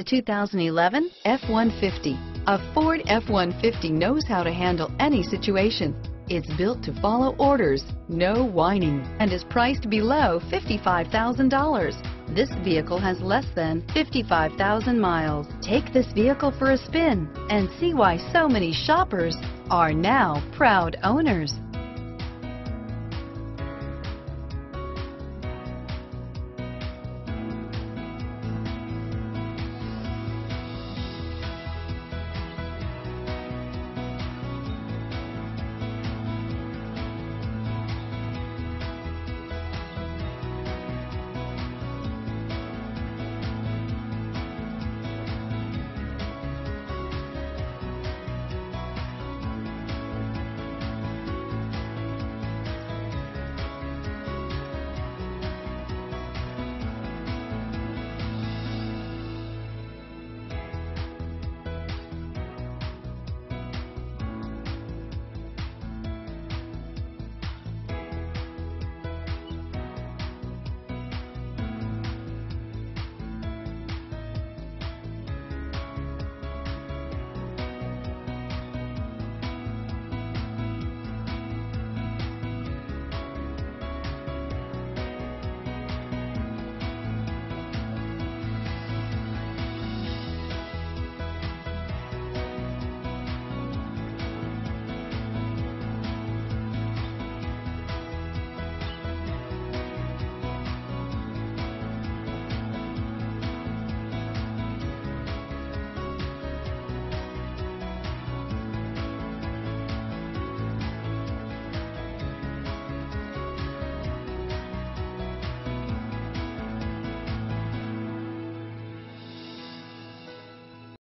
The 2011 F-150. A Ford F-150 knows how to handle any situation. It's built to follow orders, no whining, and is priced below $55,000. This vehicle has less than 55,000 miles. Take this vehicle for a spin and see why so many shoppers are now proud owners.